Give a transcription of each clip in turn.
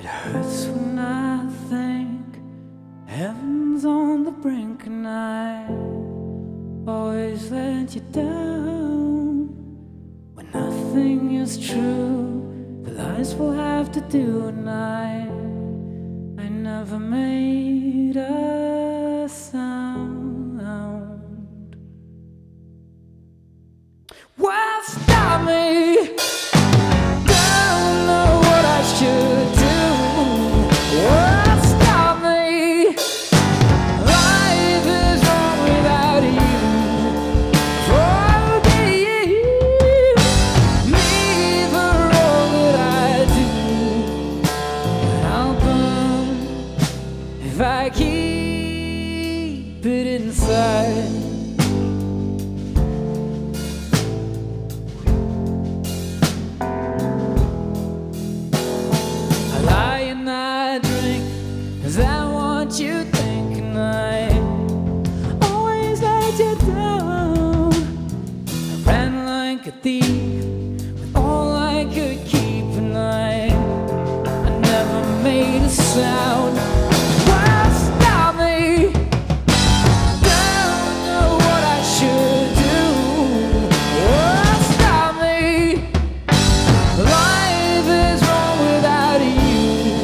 It hurts when I think heaven's on the brink and I always let you down. When nothing is true, the lies will have to do, and I never made a sound. Well, stop me. Don't know what I should do. Well, stop me. Life is wrong without you. Forgive me for all that I do. But I'll burn if I keep it inside. I want you thinking I always let you down. I ran like a thief with all I could keep, and I never made a sound. Well, stop me. Don't know what I should do. Well, stop me. Life is wrong without you.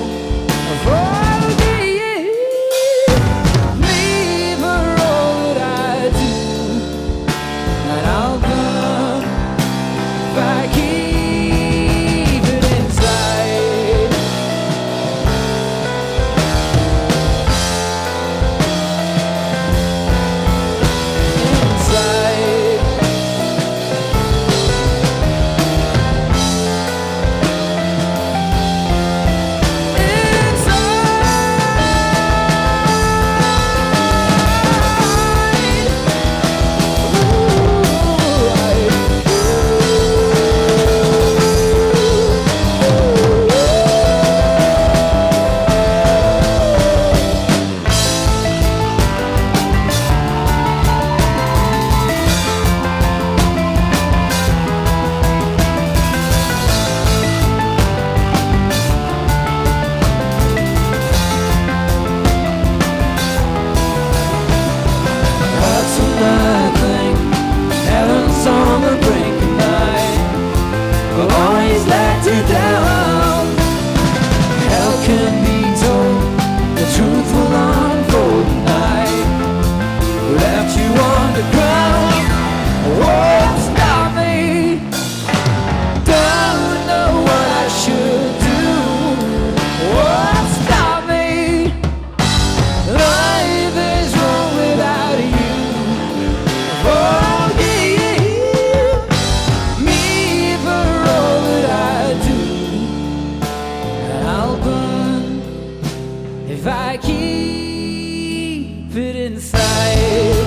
If I keep it inside.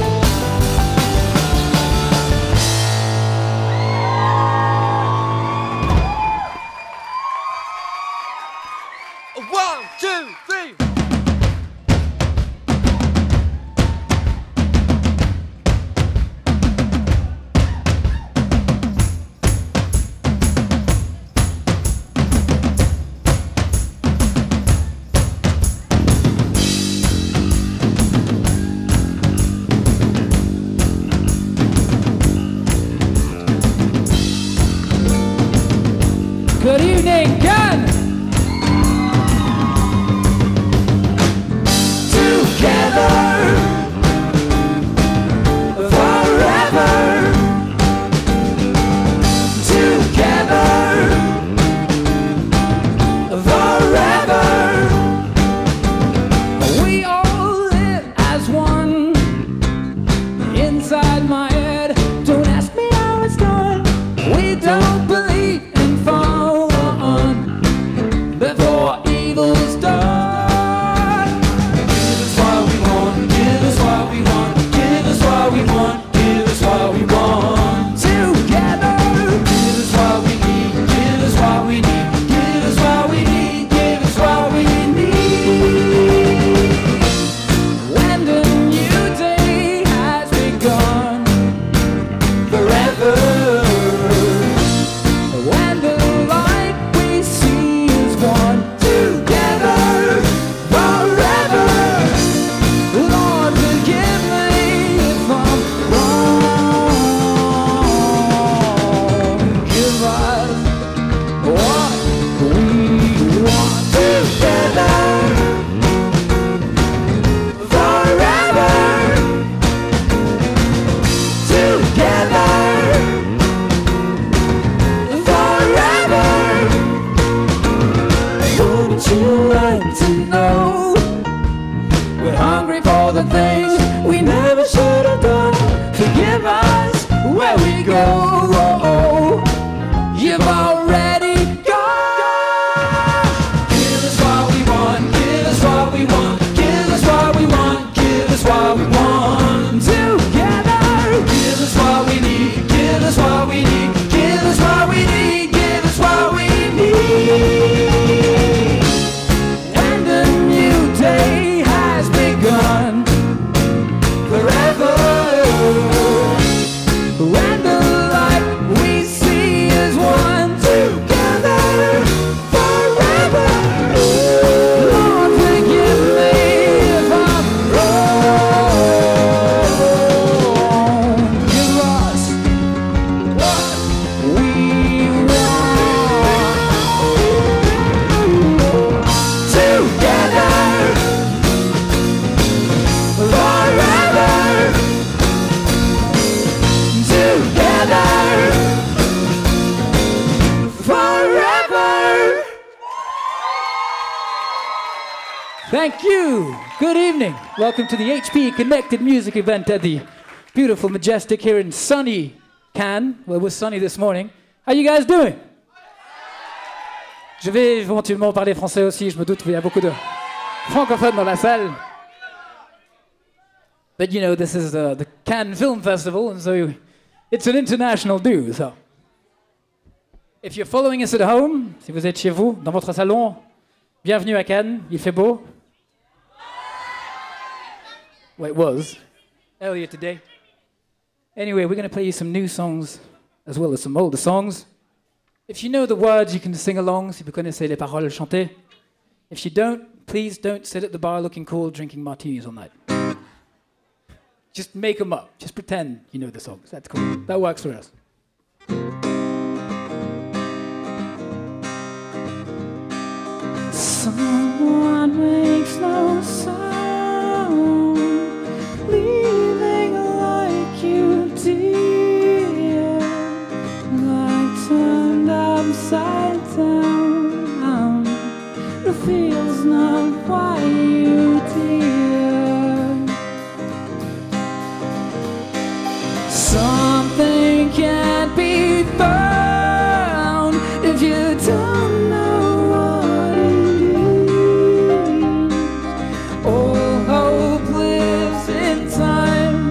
1, 2, 3. Good evening, Gun! want to know. We're hungry for the things we never should have done. Forgive us where we go. You've already gone. Give us what we want, give us what we want, give us what we want, give us what we want. Together, give us what we need, give us what we need, give us what we need, give us what we need. And a new day has begun forever. When the light we see is one, together forever. Lord, forgive me if I'm wrong. Give us what we want. Together forever. Together forever. Thank you. Good evening. Welcome to the HP Connected Music event at the beautiful Majestic here in sunny Cannes. Well, it was sunny this morning. How you guys doing? Je vais éventuellement parler français aussi, je me doute, il y a beaucoup de francophones dans la salle. But you know, this is the Cannes Film Festival, and so it's an international do, so. If you're following us at home, si vous êtes chez vous, dans votre salon, bienvenue à Cannes, il fait beau. Well, it was, earlier today. Anyway, we're going to play you some new songs, as well as some older songs. If you know the words, you can sing along, si vous connaissez les paroles, chantez. If you don't, please don't sit at the bar looking cool, drinking martinis all night. Just make them up. Just pretend you know the songs. That's cool. That works for us. Someone makes no sound, leaving like you did, like turned upside down. It feels not why you did. Something can't be found if you don't know what it is. All hope lives in time,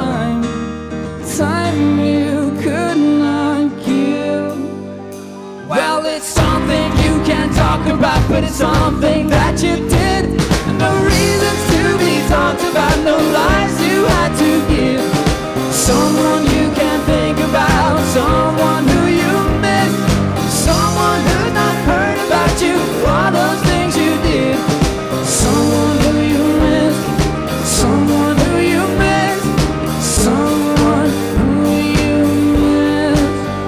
time you could not give. Well, it's something you can't talk about, but it's something that you did. No reasons to be talked about, no lies you had to give. Someone you can't think about, someone who you miss, someone who's not heard about you, all those things you did. Someone who you miss, someone who you miss, someone who you miss.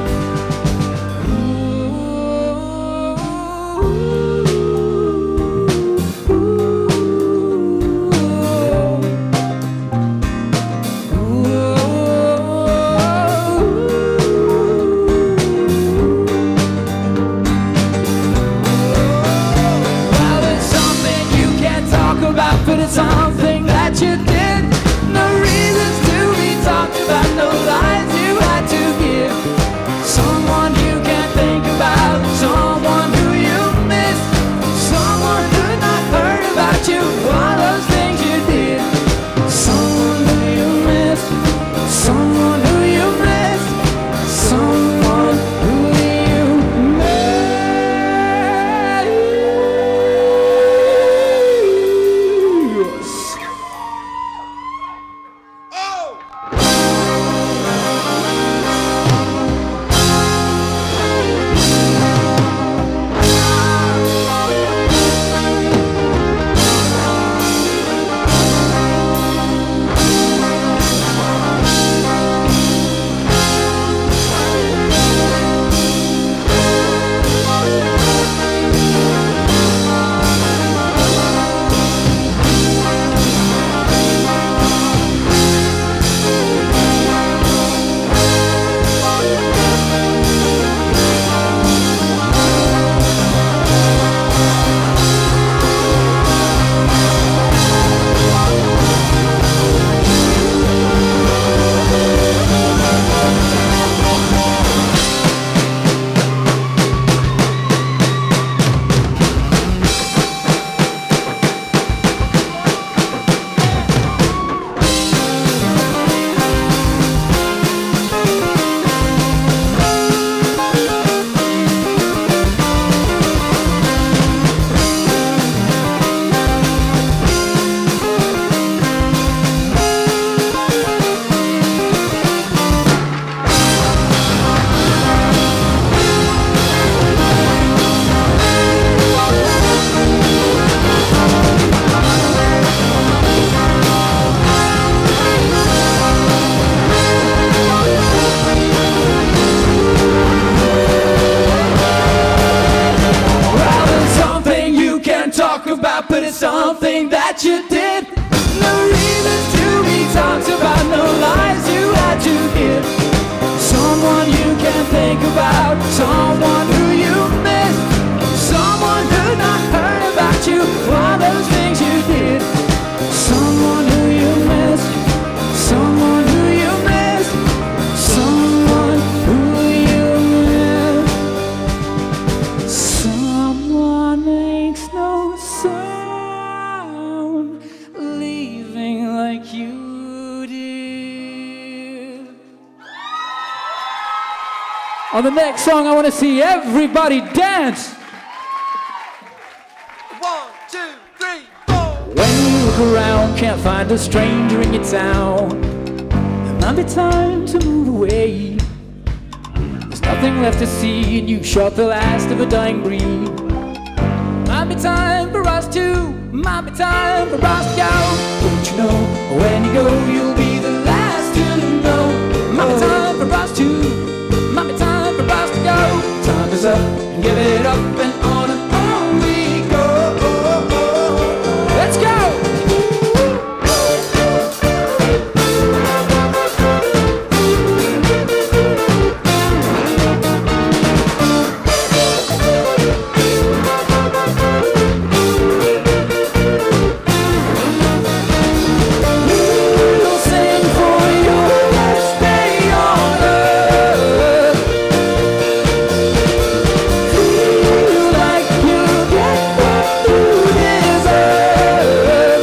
But it's something that you did. No reasons to be talked about, no lies you had to give. Someone you can't think about, someone who you miss, someone who's not heard about you, all those things you did. Someone who you miss, someone who you miss, someone who you miss. but it's something that you did. No reason to be talked about, no lies you had to give. Someone you can think about, someone who you miss, someone who not heard about you, all those things you did. Someone who you miss, someone who you miss, someone who you miss. Someone makes no sound, leaving like you did. On the next song, I want to see everybody dance. 1, 2, 3, 4. When you look around, can't find a stranger in your town, it might be time to move away. There's nothing left to see, and you shot the last of a dying breed. Might be time for us to, might be time for us to go. Don't you know, when you go, you'll be the last to know. Might be time for us to, might be time for us to go. Time is up, and give it up, and on we go. Let's go! We'll sing for your last day on earth. Feel like you get what you deserve.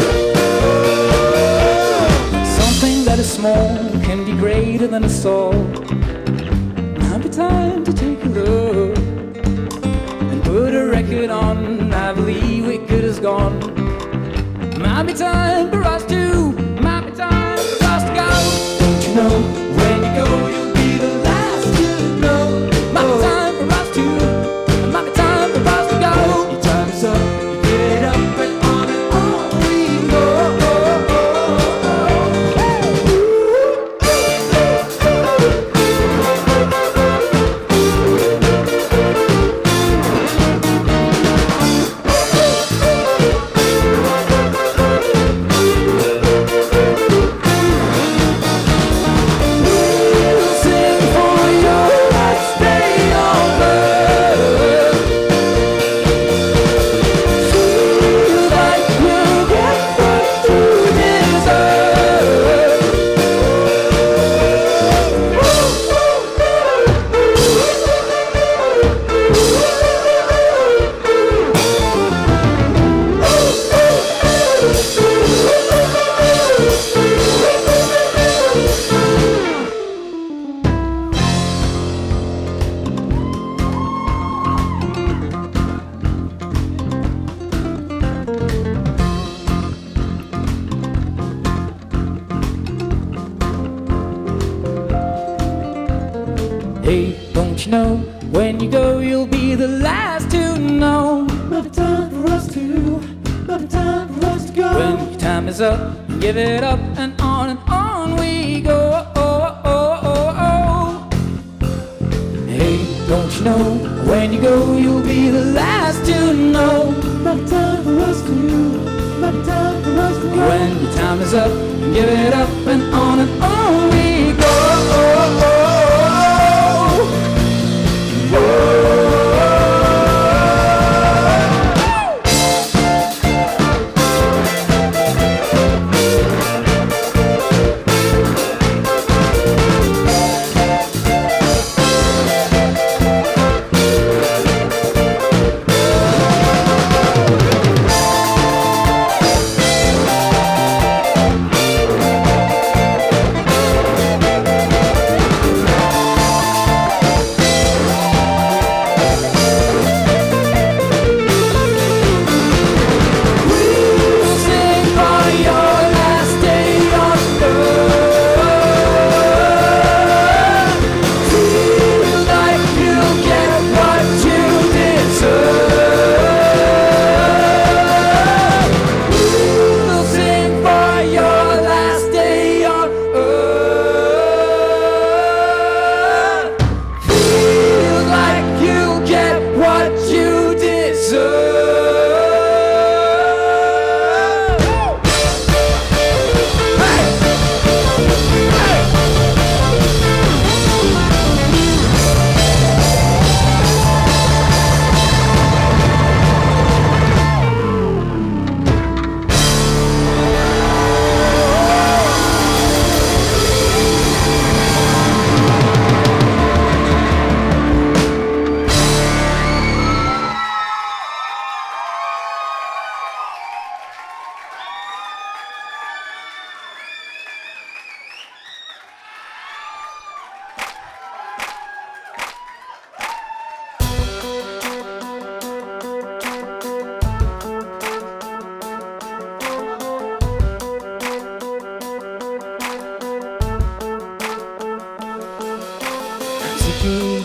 Something that is small can be greater than a soul. Now be time to take a look and put a record on. I believe Wicked is gone. Might be time for us to, might be time for us to go. Don't you know, when you go, you'll be the last to know. Might be time for us to, might be time for us to go. Your time is up, you get it up, and on we go. We'll sing for your last day on earth. Feel like you get what you deserve. Hey, don't you know, when you go, you'll be the last to know. Might be time for us to, might be time for us to go. When your time is up, give it up, and on we go. Hey, don't you know, when you go, you'll be the last to know. Might be time for us to, might be time for us to go. When your time is up, give it up, and on we go.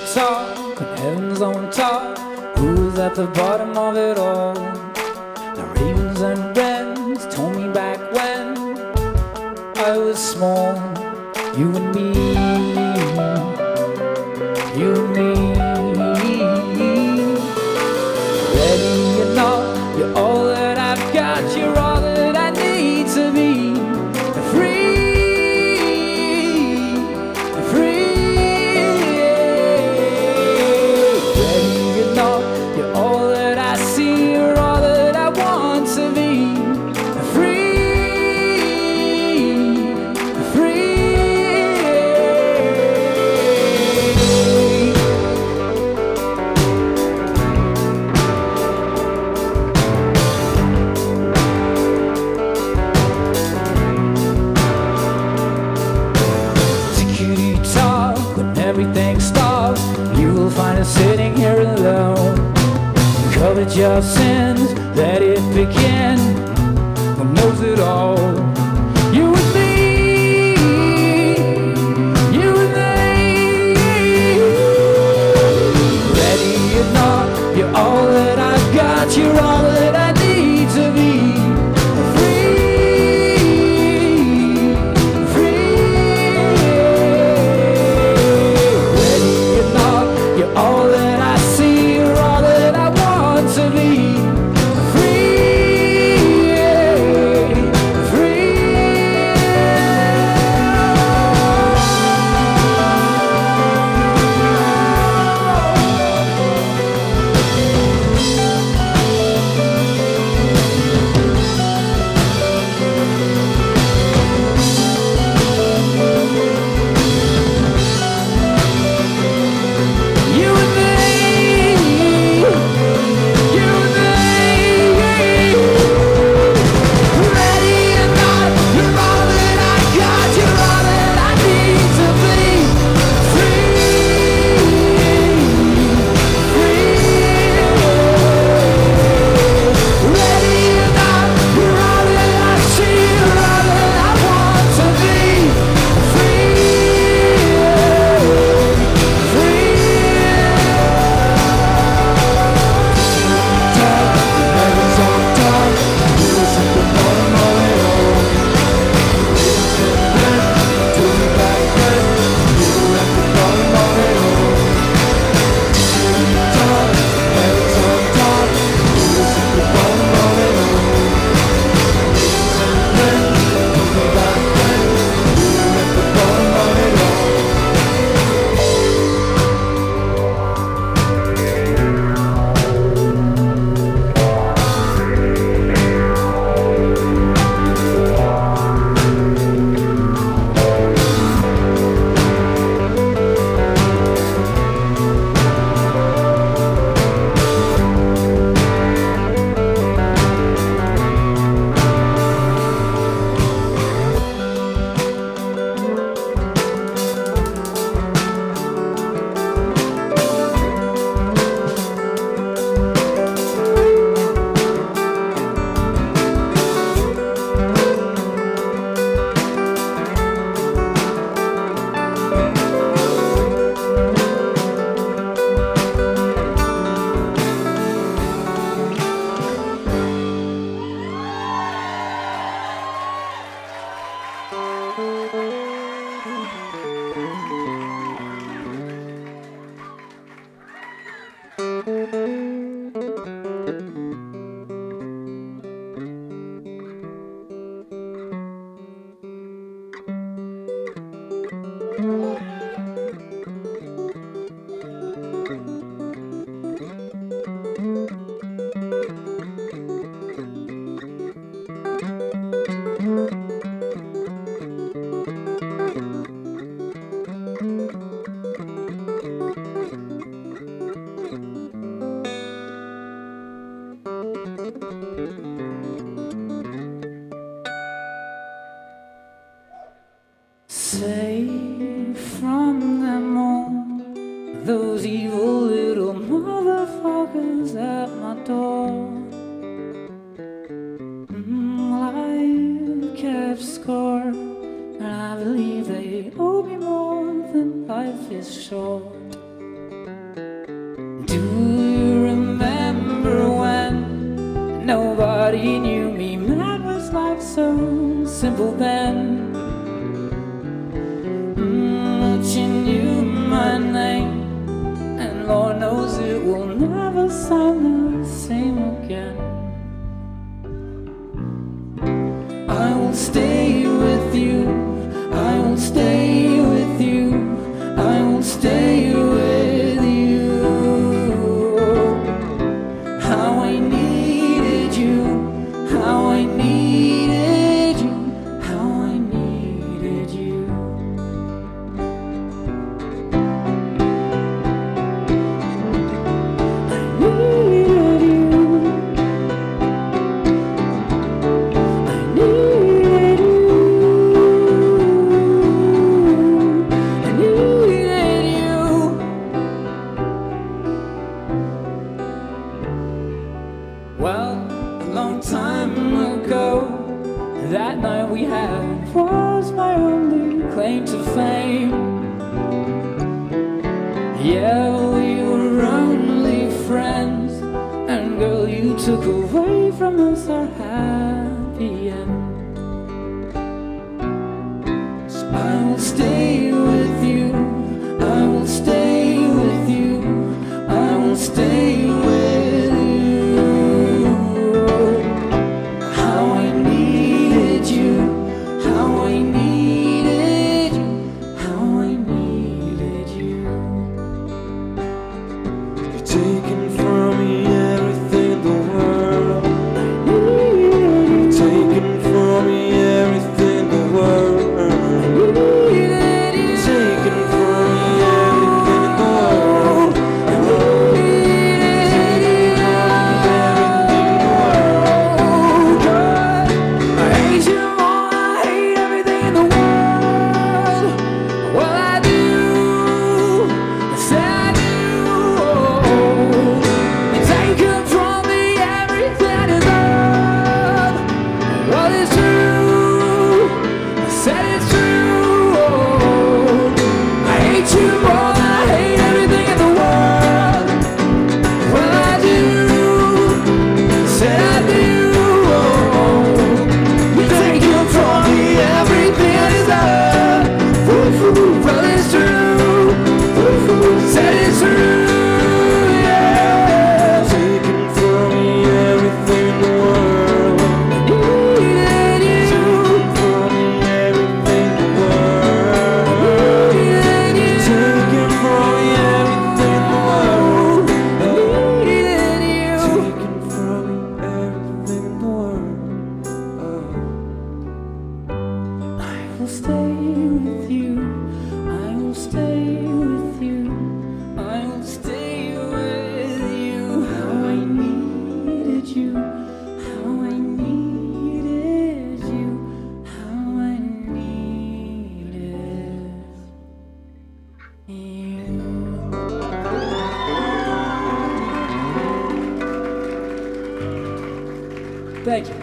talk when heaven's on top? Who's at the bottom of it all? The ravens and wrens told me back when I was small. You and me, you and me. Ready or not, you're all that I've got. You're all that I need to be free, free. Ready or not, you're all that I see. You're all that I want to be free, free. Everything stops, you will find us sitting here alone. Covered your sins, let it begin. Who knows it all? You and me, you and me. Ready or not, you're all that I've got. You're all that I need to be. All that I see, you're all that I want to be. Free, free. Safe from them all, those evil little motherfuckers at my door. I've kept score, and I believe they owe me more than life is short. so simple then. But you knew my name, and Lord knows it will never sound the same again. I will stay with you, I will stay with you, I will stay with you. How I needed you, how I needed you, how I needed you. I needed you, I needed you, I needed you. Well, a long time ago, that night we had was my only claim to fame. Yeah, we were only friends, and girl, you took away from us our happy end. So I will stay with you, I will stay with you, I will stay with you. How I needed you, how I needed you, how I needed you. You're taking from me everything in the world. Needed you, Taking from me everything in the world. needed you, Taking from me everything in the world. I hate you more, I hate everything in the world. Well, I do, yes I do. You take from me everything I deserve. Well, it's true, I said it's true. I hate you more than I hate everything in the world. Well, I do, said I do. You take from me everything I deserve. Well, it's true, said it's true. Yeah, Taking from me everything in the world. needed you, From me everything in the world. needed you, Taking from me everything in the world. needed you. Taking from me everything in the world. I will stay with you, I will stay with you, I will stay with you. How I needed you, how I needed you, how I needed you. Thank you.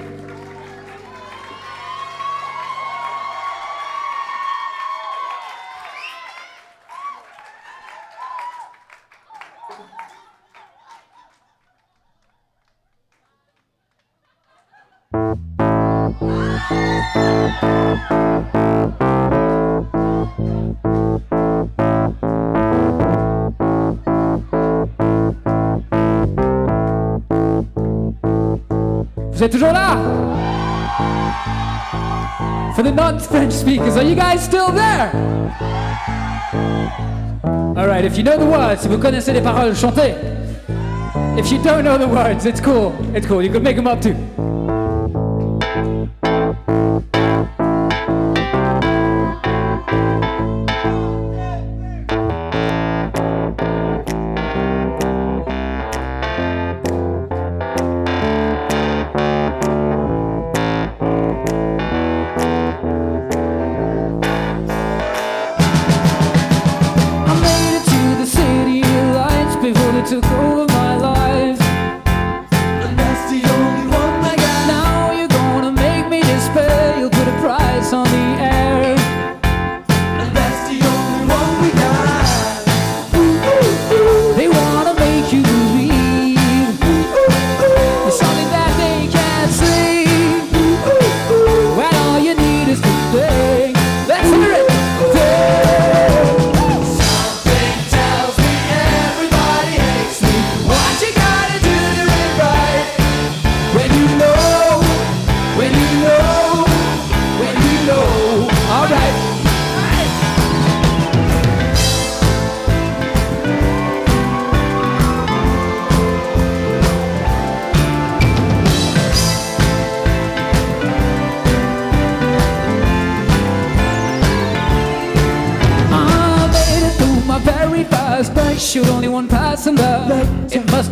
Vous êtes toujours là? For the non-French speakers, are you guys still there? Alright, if you know the words, si vous connaissez les paroles, chantez. If you don't know the words, it's cool. It's cool, you can make them up too. I made it to the city lights before they took over my life. And that's the only one I got. Now you're gonna make me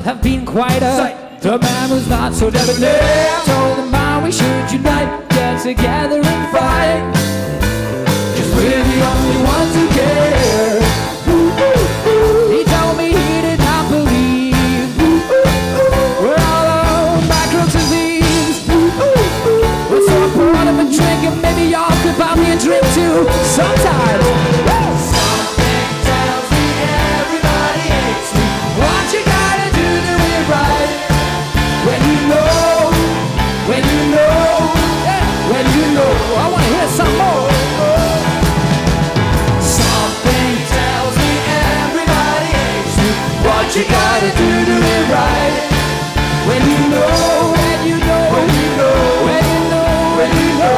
have been quite a sight. The man was not so debonair. Told the man we should unite, get together and fight, 'cause we're the only ones who care. He told me he did not believe we're all alone, microbes and thieves. Well, so I poured him a drink and maybe y'all could buy me a drink too sometimes. Something tells me everybody hates me. What you gotta do to it right? When you know, when you know, when you know. I wanna hear some more. Something tells me everybody hates me. What you gotta do to it right? When you know, when you know, when you know, when you know, when you know.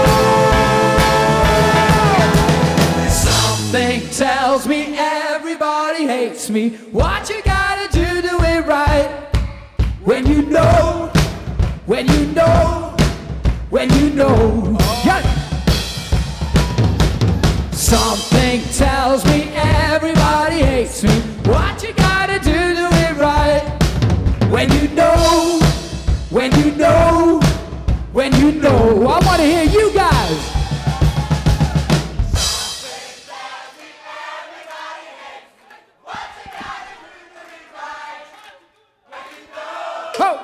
Something tells me everybody hates me. What you gotta do to it right? When you know, when you know, when you know. Yeah. Something tells me everybody hates me. What you gotta do to it right? When you know, when you know, when you know. I wanna hear you guys. Oh.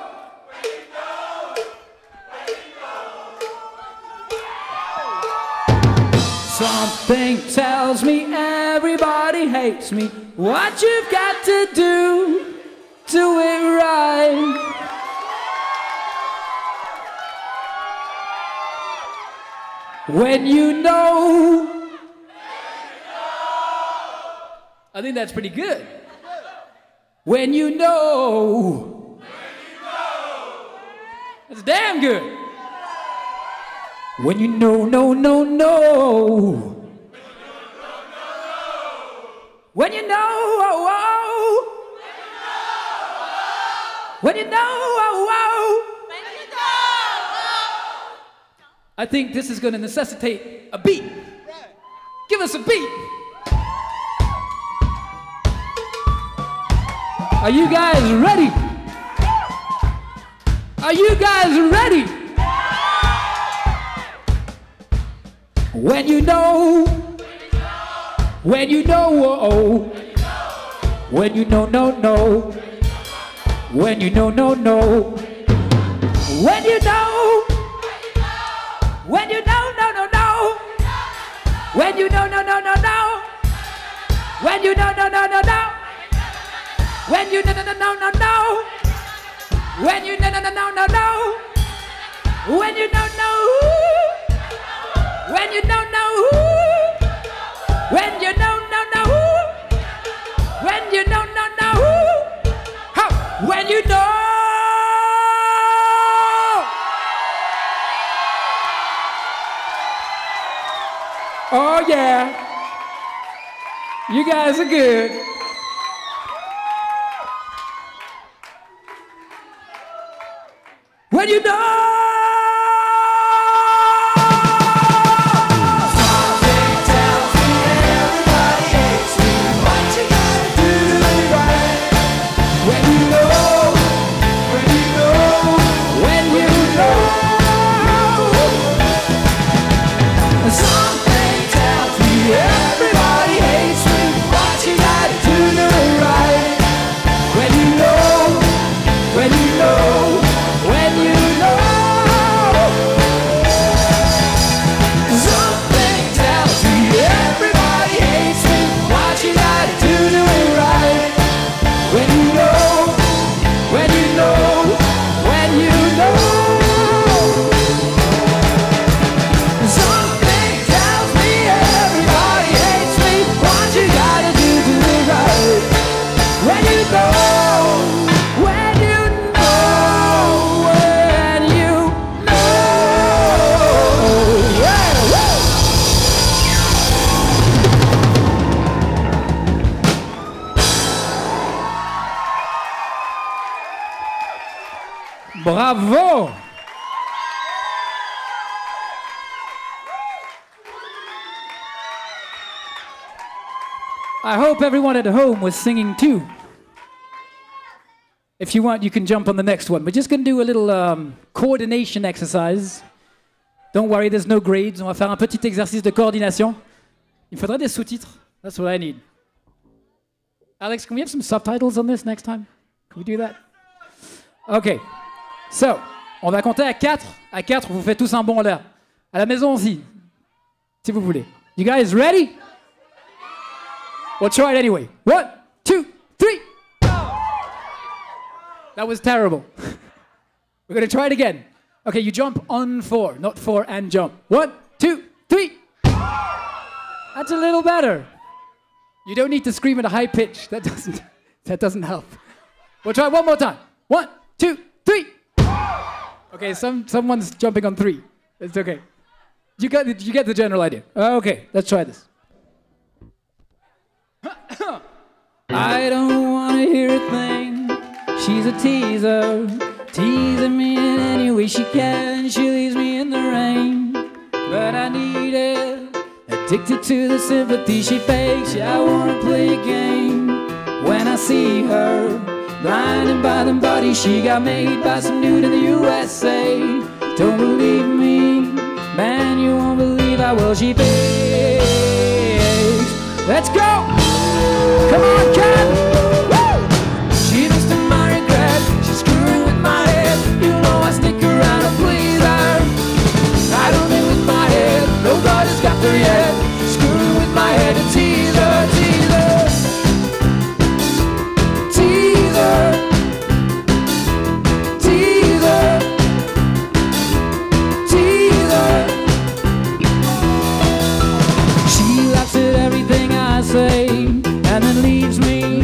Something tells me everybody hates me. What you've got to do it right. When you know. I think that's pretty good. When you know. That's damn good. When you know, no, no, no. When you know, oh, oh. When you know, oh, oh. I think this is going to necessitate a beat. Give us a beat. Are you guys ready? Are you guys ready? When you know, when you know, oh, oh. When you know, no, no. When you know, no, no. When you know, when you know, no, no, no. When you know, no, no, no, no. When you know, no, no, no, no. When you know, no, no, no, no, no. When you know, no, no, no, no, no. When you know, no. When you know, no. When you know, no, no. When you know, no, no. How? When you know. Oh yeah. You guys are good. When you know. Bravo! I hope everyone at home was singing too. If you want, you can jump on the next one. We're just going to do a little coordination exercise. Don't worry, there's no grades. On va faire un petit exercice de coordination. Il faudrait des sous-titres. That's what I need. Alex, can we have some subtitles on this next time? Can we do that? Okay. So, on va compter à 4. À 4, vous faites tous un bond en l'air. À la maison aussi, si vous voulez. You guys ready? We'll try it anyway. 1, 2, 3. That was terrible. We're going to try it again. Okay, you jump on 4, not 4 and jump. 1, 2, 3. That's a little better. You don't need to scream at a high pitch. That doesn't help. We'll try one more time. 1, 2, 3. Okay, someone's jumping on 3. It's okay. You get the general idea. Okay, let's try this. I don't want to hear a thing. She's a teaser, teasing me in any way she can. She leaves me in the rain, but I need it. Addicted to the sympathy she fakes. Yeah, I wanna play a game. When I see her, blinded by the body she got made by some dude in the USA. Don't believe me, man, you won't believe how well she fakes. Let's go! Come on, Ken! Woo! She looks to my regret. She's screwing with my head. You know I stick around to please her. I don't live with my head. Nobody's got there yet. She's screwing with my head and tease her, tease her. Tease her. Tease her. Tease her. She laughs at everything I say and then leaves me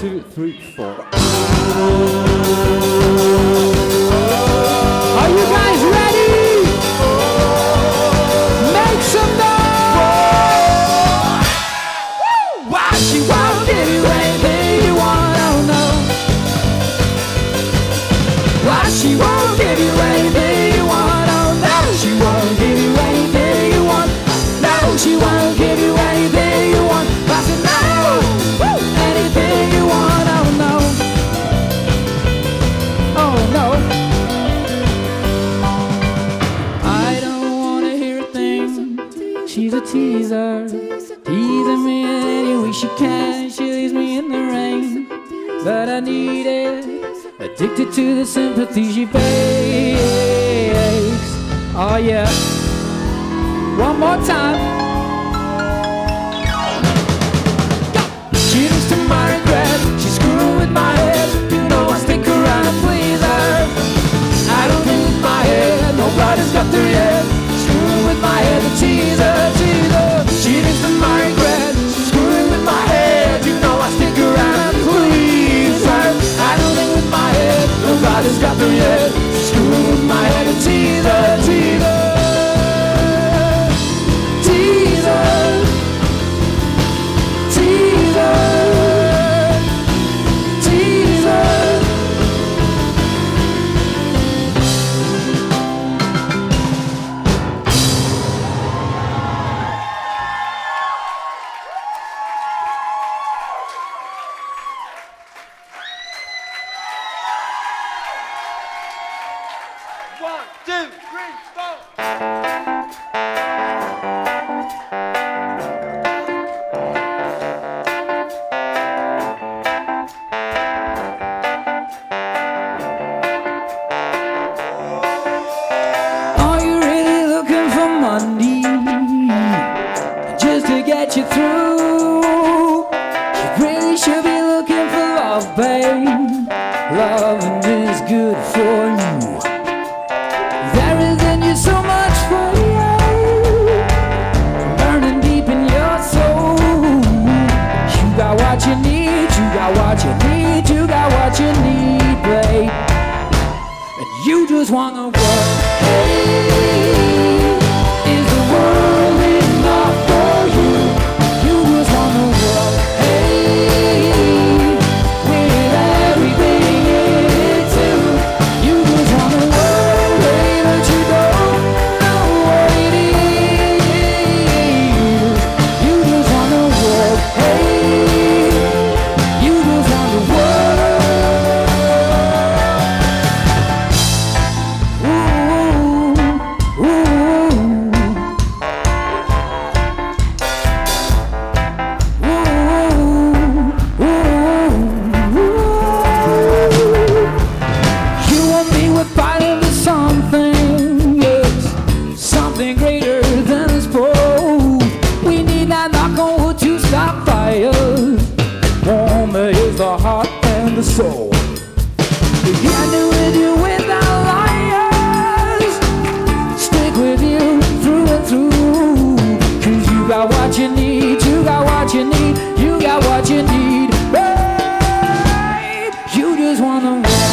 2, 3, 4. Are you guys ready? Make some noise! Why she won't give you anything you want, oh no. Why she won't give you anything you want, oh no. She won't give you anything you want. No, she won't give you anything you want. I said no, anything you want, oh no. Oh no. I don't wanna hear a thing. She's a teaser, teasing me any way she can. She leaves me in the rain, but I need it. Addicted to the sympathy she fakes. Oh yeah. One more time. She looks to my regret. She's screwing with my head. You know I stick around to please her. I don't think with my head. Nobody's got there yet. Screwing with my head. The teaser, teaser. She looks to my regret. She's screwing with my head. You know I stick around to please her. I don't think with my head. Nobody's got there yet. Screwing with my head. The teaser, teaser. Get you through. You really should be looking for love, babe. Loving is good for you. There is in you so much for you, burning deep in your soul. You got what you need, you got what you need, you got what you need, babe. And you just wanna work. Hey, is the world enough for you? You just wanna walk, hey, with everything in it too. You just wanna walk, hey, but you don't know what it is. You just wanna walk, hey, you just wanna walk. Ooh, ooh. The heart and the soul. We can't do with you without liars. Stick with you through and through. Cause you got what you need, you got what you need, you got what you need, babe. You just wanna walk.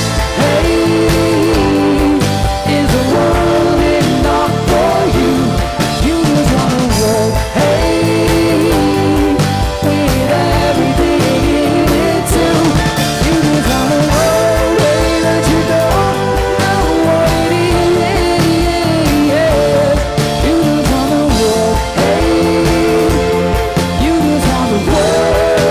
Hey, is the world enough for you? You just wanna walk. Hey, with everything in it too. You just wanna walk, baby, that you don't know what it is. You just wanna walk. Hey, you just wanna walk.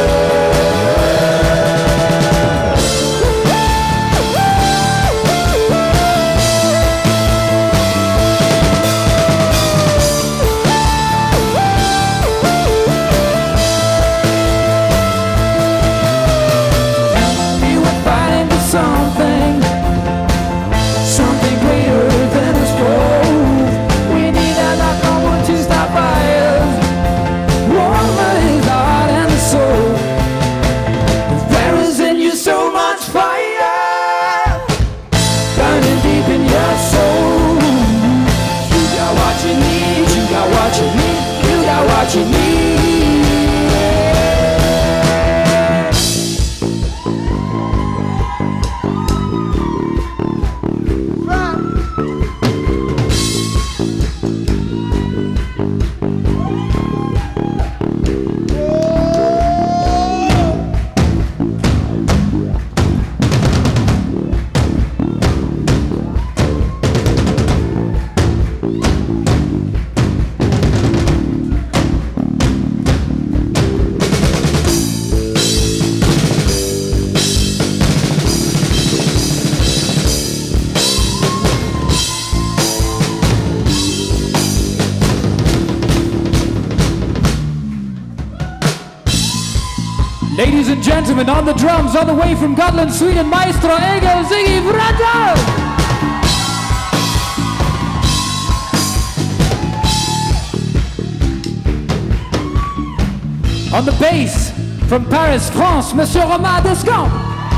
You were fighting for something, something greater than us both. We need another someone to stop by us. Warmer his heart and the soul. There is in you so much fire, burning deep in your soul. You got what you need, you got what you need, you got what you need. Ladies and gentlemen, on the drums, all the way from Gotland, Sweden, Maestro Egil Ziggy Vrata! On the bass, from Paris, France, Monsieur Romain Descamps.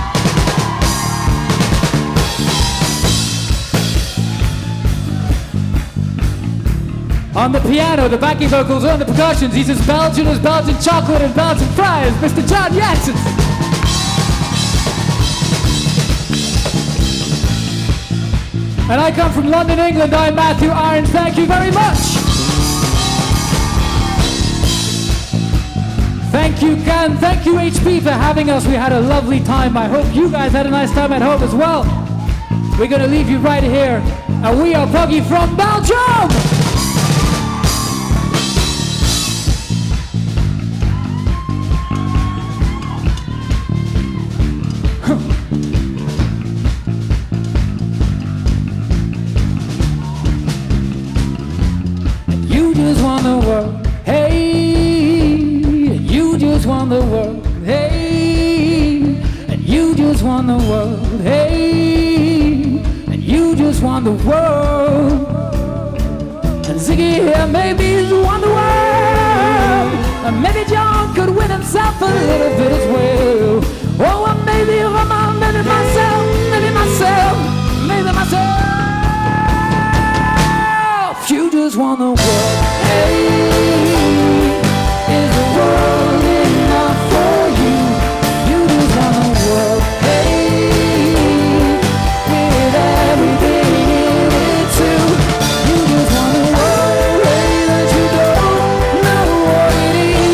On the piano, the backing vocals, on the percussions, he's as Belgian as Belgian chocolate and Belgian fries, Mr. John Janssen. And I come from London, England, I'm Matthew Irons, thank you very much. Thank you, Can, thank you, HP, for having us. We had a lovely time. I hope you guys had a nice time at home as well. We're gonna leave you right here, and we are Poggy from Belgium! You just won the world, hey, you just won the world, hey, and you just won the world, hey, and you just won the world. And Ziggy here maybe he's won the world, and maybe John could win himself a little bit as well. Oh, and maybe Roman, maybe myself, maybe myself, maybe myself. You just won the world, hey, is the world enough for you? You just won the world, hey, with everything in it too. You just won the world, hey, that you don't know what it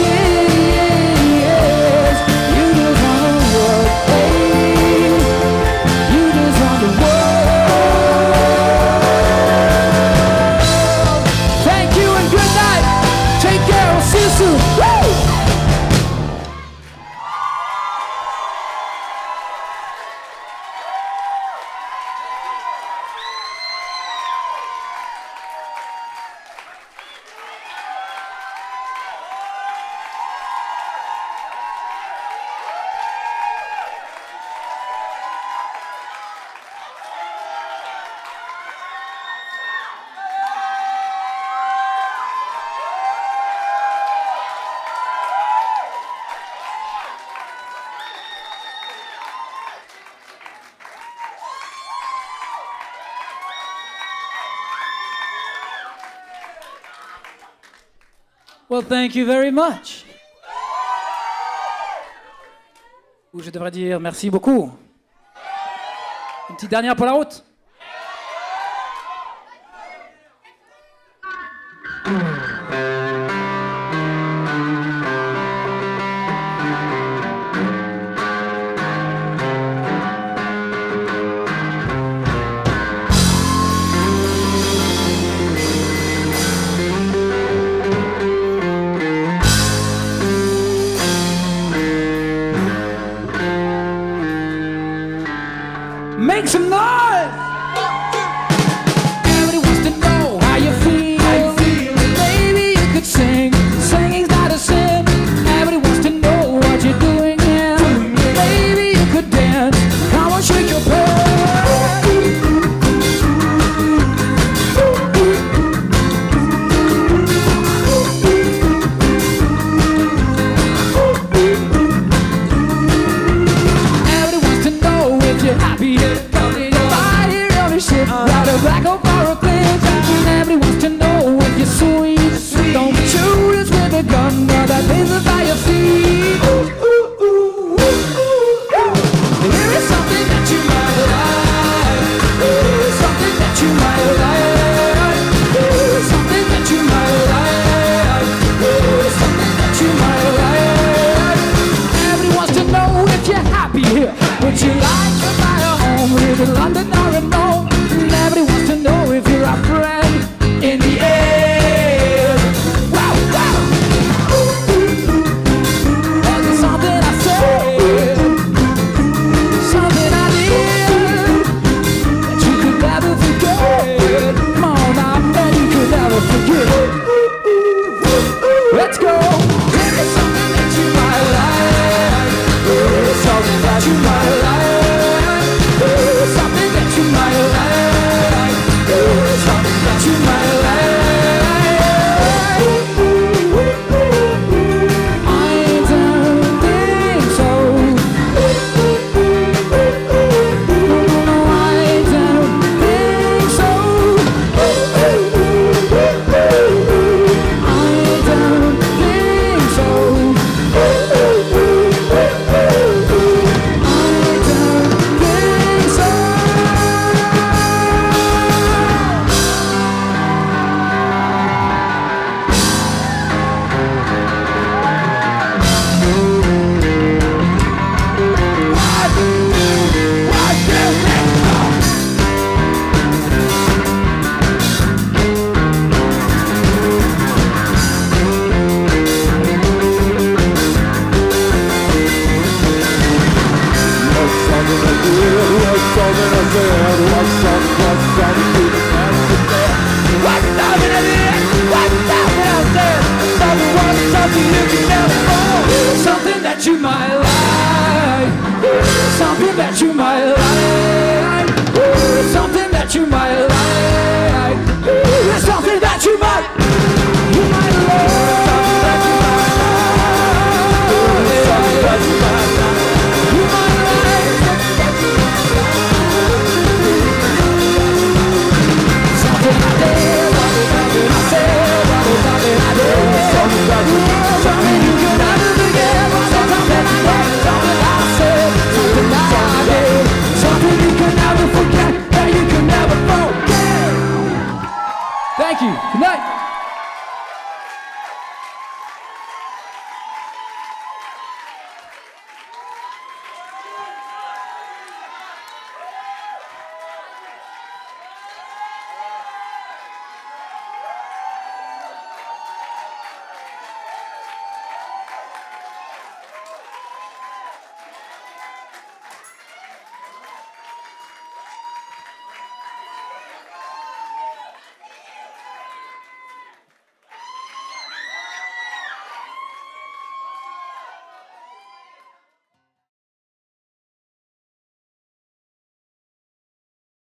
is. You just won the world, hey, you just won the world. Well, thank you very much. Ou je devrais dire merci beaucoup. Une petite dernière pour la route. Make some noise! Everybody wants to know how you feel. Baby, Thank you. Good night.